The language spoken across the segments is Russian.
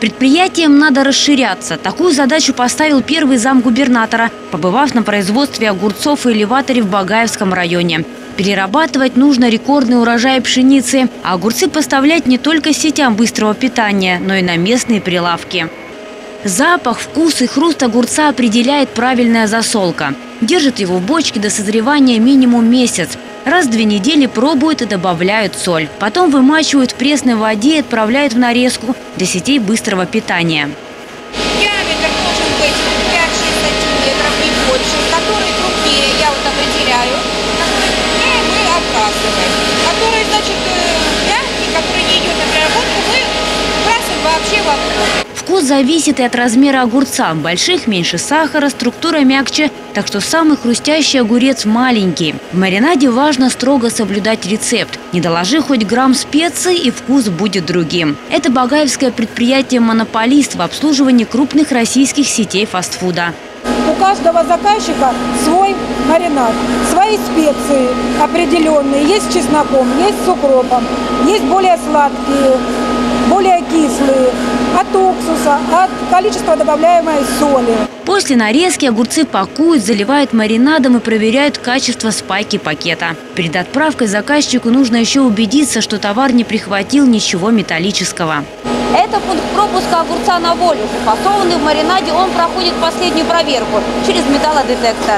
Предприятиям надо расширяться. Такую задачу поставил первый замгубернатора, побывав на производстве огурцов и элеваторе в Багаевском районе. Перерабатывать нужно рекордный урожай пшеницы, а огурцы поставлять не только сетям быстрого питания, но и на местные прилавки. Запах, вкус и хруст огурца определяет правильная засолка. Держат его в бочке до созревания минимум месяц. Раз в 2 недели пробуют и добавляют соль. Потом вымачивают в пресной воде и отправляют в нарезку для сетей быстрого питания. Диаметр должен быть 5-6 сантиметров, не больше. Который крупнее, я вот определяю. Который крупнее, мы отбрасываем. Который, значит, мягкий, который не идет на переработку, мы выбрасываем вообще в огонь. Вкус зависит и от размера огурца. Больших меньше сахара, структура мягче, так что самый хрустящий огурец маленький. В маринаде важно строго соблюдать рецепт. Не доложи хоть грамм специй, и вкус будет другим. Это багаевское предприятие-монополист в обслуживании крупных российских сетей фастфуда. У каждого заказчика свой маринад, свои специи определенные. Есть с чесноком, есть с укропом, есть более сладкие, более кислые, от уксуса, от количества добавляемой соли. После нарезки огурцы пакуют, заливают маринадом и проверяют качество спайки пакета. Перед отправкой заказчику нужно еще убедиться, что товар не прихватил ничего металлического. Это пункт пропуска огурца на волю. Упакованный в маринаде, он проходит последнюю проверку через металлодетектор.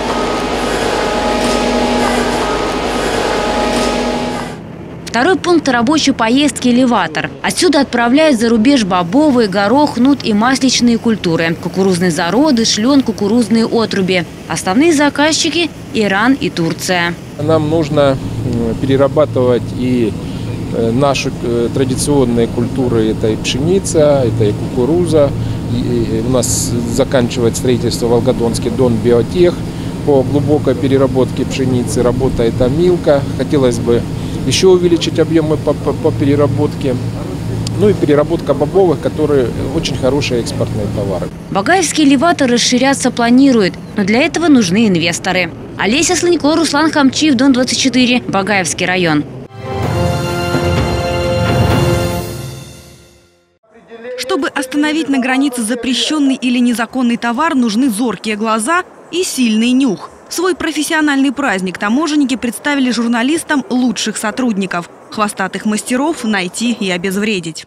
Второй пункт рабочей поездки – элеватор. Отсюда отправляют за рубеж бобовые, горох, нут и масличные культуры. Кукурузные зародыш, лен, кукурузные отруби. Основные заказчики – Иран и Турция. Нам нужно перерабатывать и наши традиционные культуры. Это и пшеница, это и кукуруза. И у нас заканчивает строительство Волгодонский Дон Биотех по глубокой переработке пшеницы. Работает Амилка. Хотелось бы еще увеличить объемы по переработке. Ну и переработка бобовых, которые очень хорошие экспортные товары. Багаевский элеватор расширяться планирует, но для этого нужны инвесторы. Олеся Слынько, Руслан Хамчиев, Дон 24, Багаевский район. Чтобы остановить на границе запрещенный или незаконный товар, нужны зоркие глаза и сильный нюх. Свой профессиональный праздник таможенники представили журналистам лучших сотрудников. Хвостатых мастеров найти и обезвредить.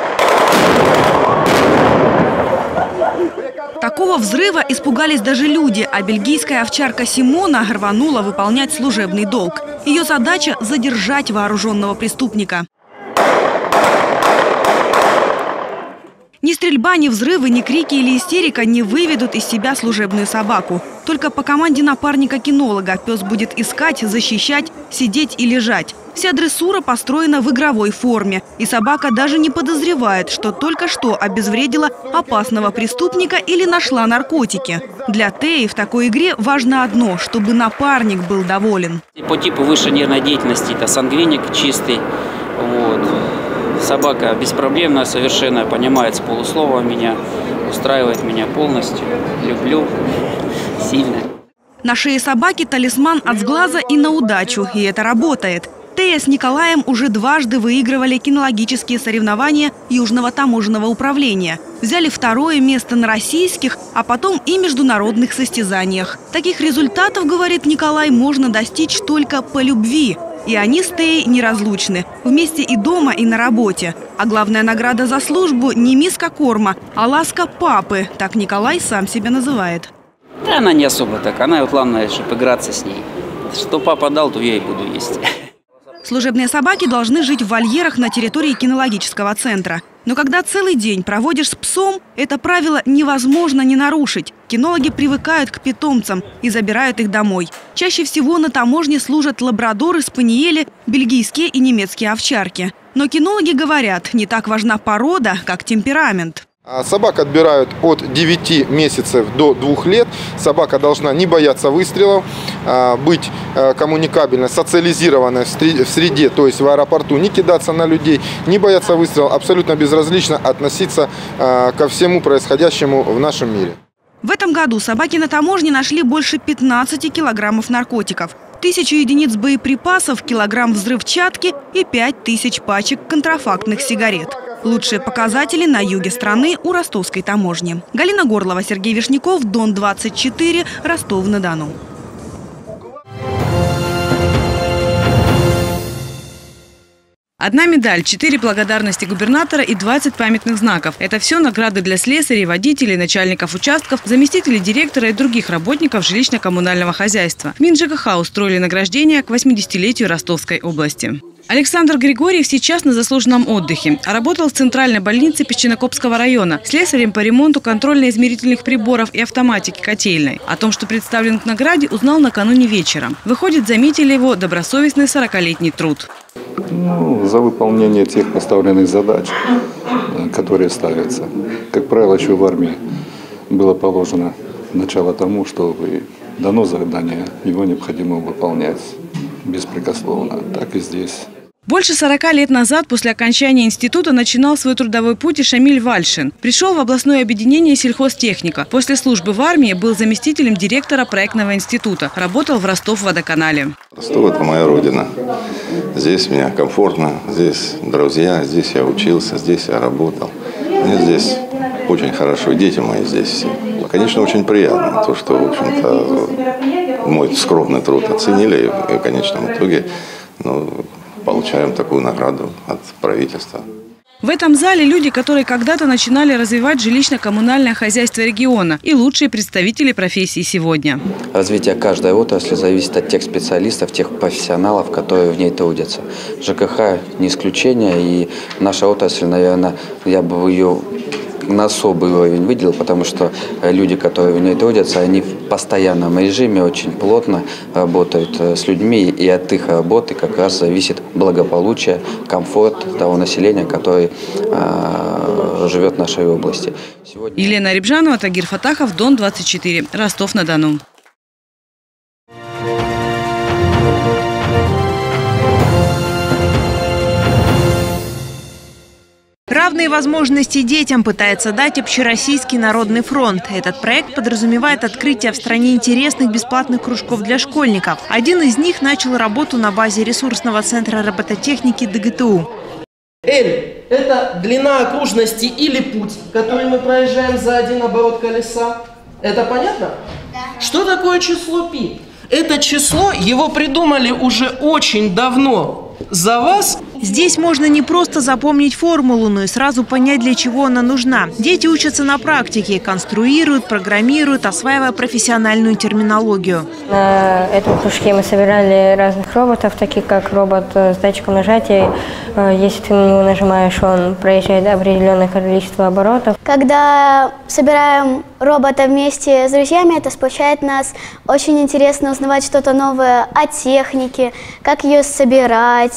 Такого взрыва испугались даже люди, а бельгийская овчарка Симона рванула выполнять служебный долг. Ее задача – задержать вооруженного преступника. Ни стрельба, ни взрывы, ни крики или истерика не выведут из себя служебную собаку. Только по команде напарника-кинолога пес будет искать, защищать, сидеть и лежать. Вся дрессура построена в игровой форме. И собака даже не подозревает, что только что обезвредила опасного преступника или нашла наркотики. Для Теи в такой игре важно одно – чтобы напарник был доволен. По типу высшей нервной деятельности это сангвиник чистый. Вот. Собака беспроблемная, совершенно понимает с полуслова меня, устраивает меня полностью. Люблю сильно. На шее собаки талисман от сглаза и на удачу, и это работает. Тея с Николаем уже дважды выигрывали кинологические соревнования Южного таможенного управления. Взяли 2-е место на российских, а потом и международных состязаниях. Таких результатов, говорит Николай, можно достичь только по любви. И они с Теей неразлучны. Вместе и дома, и на работе. А главная награда за службу не миска корма, а ласка папы. Так Николай сам себя называет. Да, она не особо так. Она вот главное, чтобы играться с ней. Что папа дал, то я и буду есть. Служебные собаки должны жить в вольерах на территории кинологического центра. Но когда целый день проводишь с псом, это правило невозможно не нарушить. Кинологи привыкают к питомцам и забирают их домой. Чаще всего на таможне служат лабрадоры, спаниели, бельгийские и немецкие овчарки. Но кинологи говорят, не так важна порода, как темперамент. Собак отбирают от 9 месяцев до 2 лет. Собака должна не бояться выстрелов, быть коммуникабельной, социализированной в среде, то есть в аэропорту, не кидаться на людей, не бояться выстрелов, абсолютно безразлично относиться ко всему происходящему в нашем мире. В этом году собаки на таможне нашли больше 15 килограммов наркотиков, 1000 единиц боеприпасов, килограмм взрывчатки и 5000 пачек контрафактных сигарет. Лучшие показатели на юге страны у ростовской таможни. Галина Горлова, Сергей Вишняков, Дон 24, Ростов-на-Дону. Одна медаль, 4 благодарности губернатора и 20 памятных знаков. Это все награды для слесарей, водителей, начальников участков, заместителей директора и других работников жилищно-коммунального хозяйства. В МинЖКХ устроили награждение к 80-летию Ростовской области. Александр Григорьев сейчас на заслуженном отдыхе. Работал в центральной больнице Песчинокопского района слесарем по ремонту контрольно-измерительных приборов и автоматики котельной. О том, что представлен к награде, узнал накануне вечером. Выходит, заметили его добросовестный 40-летний труд. За выполнение тех поставленных задач, которые ставятся. Как правило, еще в армии было положено начало тому, чтобы дано задание, его необходимо выполнять беспрекословно. Так и здесь. Больше 40 лет назад, после окончания института, начинал свой трудовой путь и Шамиль Вальшин. Пришел в областное объединение сельхозтехника. После службы в армии был заместителем директора проектного института. Работал в Ростов-водоканале. Ростов – это моя родина. Здесь мне комфортно, здесь друзья, здесь я учился, здесь я работал. Мне здесь очень хорошо, и дети мои здесь все. Конечно, очень приятно, то, что, в общем-то, мой скромный труд оценили, и в конечном итоге, получаем такую награду от правительства. В этом зале люди, которые когда-то начинали развивать жилищно-коммунальное хозяйство региона и лучшие представители профессии сегодня. Развитие каждой отрасли зависит от тех специалистов, тех профессионалов, которые в ней трудятся. ЖКХ не исключение, и наша отрасль, наверное, я бы ее на особый уровень выделил, потому что люди, которые в ней трудятся, они в постоянном режиме очень плотно работают с людьми, и от их работы как раз зависит благополучие, комфорт того населения, которое живет в нашей области. Елена Рябжанова, Тагир Фатахов, Дон 24, Ростов-на-Дону. Равные возможности детям пытается дать Общероссийский народный фронт. Этот проект подразумевает открытие в стране интересных бесплатных кружков для школьников. Один из них начал работу на базе ресурсного центра робототехники ДГТУ. L – это длина окружности или путь, который мы проезжаем за один оборот колеса. Это понятно? Да. Что такое число π? Это число, его придумали уже очень давно. За вас. Здесь можно не просто запомнить формулу, но и сразу понять, для чего она нужна. Дети учатся на практике, конструируют, программируют, осваивая профессиональную терминологию. На этом кружке мы собирали разных роботов, таких как робот с датчиком нажатия. Если ты на него нажимаешь, он проезжает определенное количество оборотов. Когда собираем робота вместе с друзьями, это сплочает нас. Очень интересно узнавать что-то новое о технике, как ее собирать,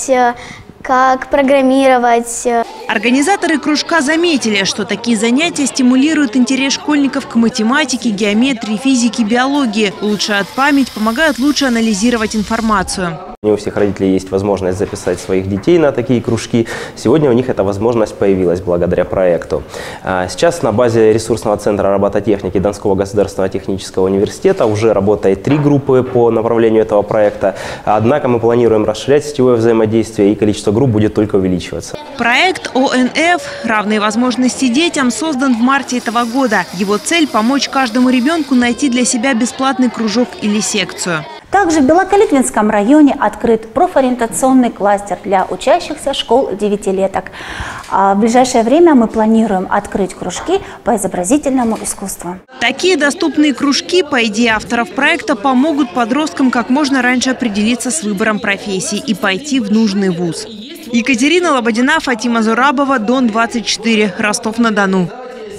как программировать. Организаторы кружка заметили, что такие занятия стимулируют интерес школьников к математике, геометрии, физике, биологии, улучшают память, помогают лучше анализировать информацию. Не у всех родителей есть возможность записать своих детей на такие кружки. Сегодня у них эта возможность появилась благодаря проекту. Сейчас на базе ресурсного центра робототехники Донского государственного технического университета уже работает 3 группы по направлению этого проекта. Однако мы планируем расширять сетевое взаимодействие, и количество групп будет только увеличиваться. Проект ОНФ «Равные возможности детям» создан в марте этого года. Его цель – помочь каждому ребенку найти для себя бесплатный кружок или секцию. Также в Белокалитвинском районе открыт профориентационный кластер для учащихся школ 9-леток. В ближайшее время мы планируем открыть кружки по изобразительному искусству. Такие доступные кружки, по идее авторов проекта, помогут подросткам как можно раньше определиться с выбором профессии и пойти в нужный вуз. Екатерина Лободина, Фатима Зурабова, Дон 24, Ростов-на-Дону.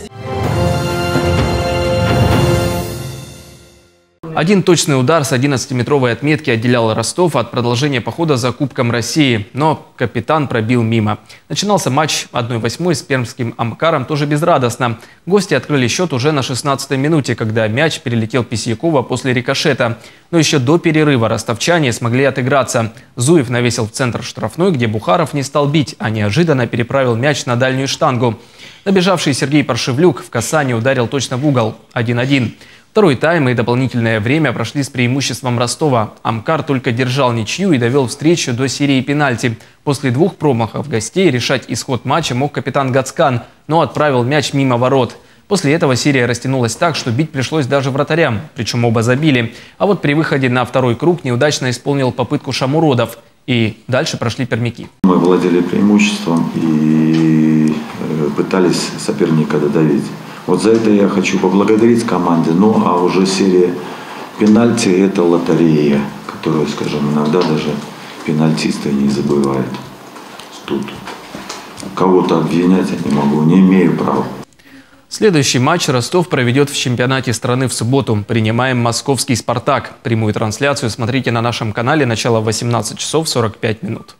Один точный удар с 11-метровой отметки отделял Ростов от продолжения похода за Кубком России. Но капитан пробил мимо. Начинался матч 1/8 с пермским «Амкаром» тоже безрадостно. Гости открыли счет уже на 16-й минуте, когда мяч перелетел Письякова после рикошета. Но еще до перерыва ростовчане смогли отыграться. Зуев навесил в центр штрафной, где Бухаров не стал бить, а неожиданно переправил мяч на дальнюю штангу. Набежавший Сергей Паршевлюк в касании ударил точно в угол. 1-1. Второй тайм и дополнительное время прошли с преимуществом Ростова. Амкар только держал ничью и довел встречу до серии пенальти. После 2 промахов гостей решать исход матча мог капитан Гацкан, но отправил мяч мимо ворот. После этого серия растянулась так, что бить пришлось даже вратарям, причем оба забили. А вот при выходе на второй круг неудачно исполнил попытку Шамуродов. И дальше прошли пермяки. Мы владели преимуществом и пытались соперника додавить. Вот за это я хочу поблагодарить команде. Ну а уже серия пенальти – это лотерея, которую, скажем, иногда даже пенальтисты не забывают. Тут кого-то обвинять я не могу, не имею права. Следующий матч Ростов проведет в чемпионате страны в субботу. Принимаем московский «Спартак». Прямую трансляцию смотрите на нашем канале. Начало в 18 часов 45 минут.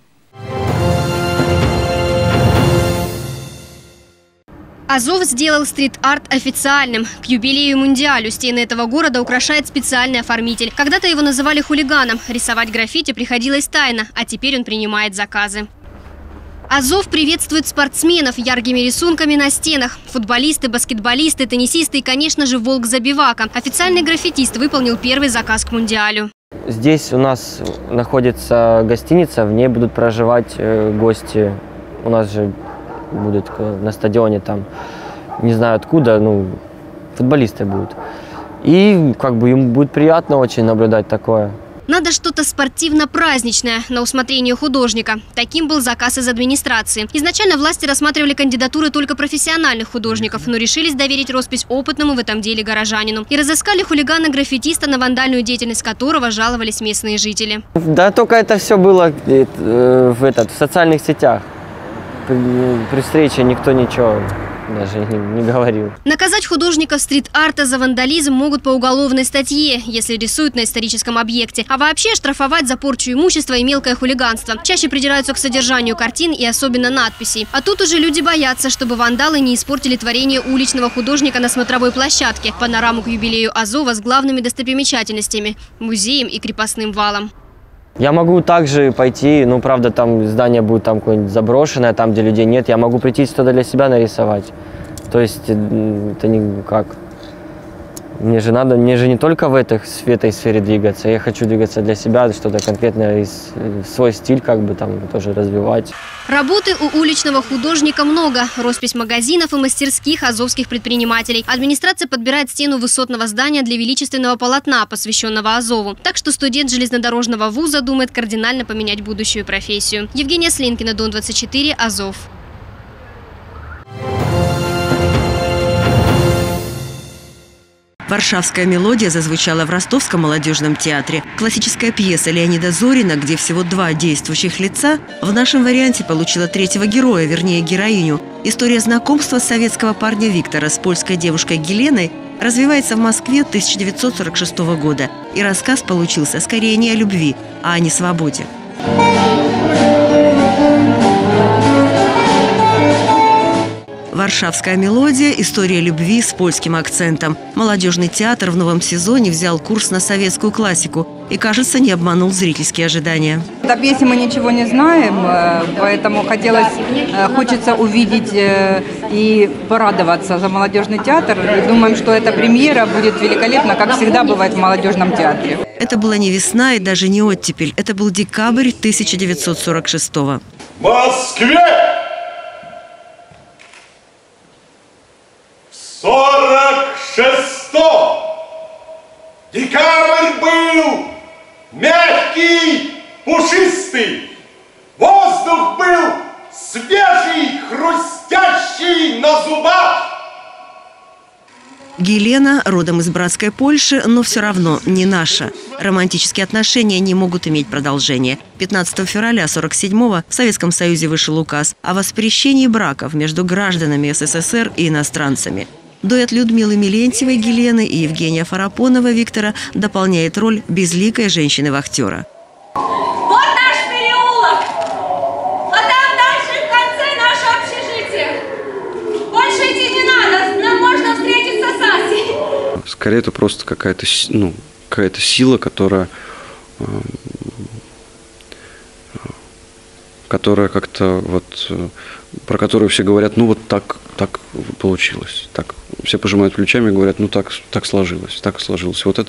Азов сделал стрит-арт официальным. К юбилею Мундиалю стены этого города украшает специальный оформитель. Когда-то его называли хулиганом. Рисовать граффити приходилось тайно, а теперь он принимает заказы. Азов приветствует спортсменов яркими рисунками на стенах. Футболисты, баскетболисты, теннисисты и, конечно же, Волк Забивака. Официальный граффитист выполнил первый заказ к Мундиалю. Здесь у нас находится гостиница, в ней будут проживать гости. У нас же будут на стадионе там, не знаю откуда, футболисты будут. И им будет приятно очень наблюдать такое. Надо что-то спортивно-праздничное на усмотрение художника. Таким был заказ из администрации. Изначально власти рассматривали кандидатуры только профессиональных художников, но решились доверить роспись опытному в этом деле горожанину. И разыскали хулигана-граффитиста, на вандальную деятельность которого жаловались местные жители. Да, только это все было в социальных сетях. При встрече никто ничего даже не говорил. Наказать художников стрит-арта за вандализм могут по уголовной статье, если рисуют на историческом объекте. А вообще штрафовать за порчу имущества и мелкое хулиганство. Чаще придираются к содержанию картин и особенно надписей. А тут уже люди боятся, чтобы вандалы не испортили творение уличного художника на смотровой площадке. Панораму к юбилею Азова с главными достопримечательностями – музеем и крепостным валом. Я могу также пойти, правда, там здание будет какое-нибудь заброшенное, там, где людей нет. Я могу прийти что-то для себя нарисовать. То есть это никак. Мне же не только в этой сфере двигаться. Я хочу двигаться для себя, что-то конкретное, свой стиль тоже развивать. Работы у уличного художника много. Роспись магазинов и мастерских азовских предпринимателей. Администрация подбирает стену высотного здания для величественного полотна, посвященного Азову. Так что студент железнодорожного вуза думает кардинально поменять будущую профессию. Евгения Слинкина, Дон 24, Азов. «Варшавская мелодия» зазвучала в Ростовском молодежном театре. Классическая пьеса Леонида Зорина, где всего 2 действующих лица, в нашем варианте получила 3-го героя, вернее героиню. История знакомства советского парня Виктора с польской девушкой Геленой развивается в Москве 1946 года. И рассказ получился скорее не о любви, а о несвободе. «Варшавская мелодия» – история любви с польским акцентом. Молодежный театр в новом сезоне взял курс на советскую классику и, кажется, не обманул зрительские ожидания. О пьесе мы ничего не знаем, поэтому хочется увидеть и порадоваться за молодежный театр. Думаем, что эта премьера будет великолепна, как всегда бывает в молодежном театре. Это была не весна и даже не оттепель. Это был декабрь 1946-го. В Москве! 46-м! Декабрь был мягкий, пушистый. Воздух был свежий, хрустящий на зубах. Гелена родом из братской Польши, но все равно не наша. Романтические отношения не могут иметь продолжения. 15 февраля 1947-го в Советском Союзе вышел указ о воспрещении браков между гражданами СССР и иностранцами. Дуэт Людмилы Милентьевой Гелены и Евгения Фарапонова Виктора дополняет роль безликой женщины-вахтера. Вот наш переулок! А там дальше в конце наше общежитие. Больше идти не надо, нам можно встретиться с Асей. Скорее это просто какая-то сила, которая как-то про которую все говорят, так получилось, так все пожимают плечами и говорят, ну так сложилось, так сложилось. Вот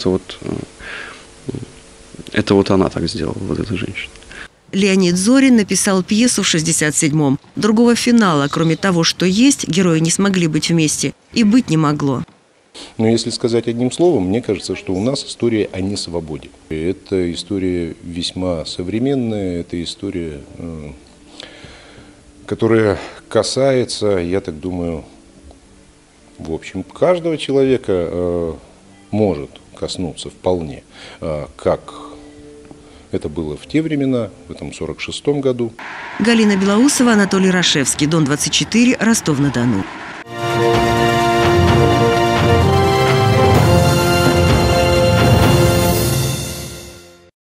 это вот она так сделала, вот эта женщина. Леонид Зорин написал пьесу в 67-м. Другого финала, кроме того, что есть, герои не смогли быть вместе. И быть не могло. Но если сказать одним словом, мне кажется, что у нас история о несвободе. Это история весьма современная, это история, которая касается, я так думаю, в общем, каждого человека может коснуться вполне, как это было в те времена, в этом 46-м году. Галина Белоусова, Анатолий Рашевский, Дон 24, Ростов-на-Дону.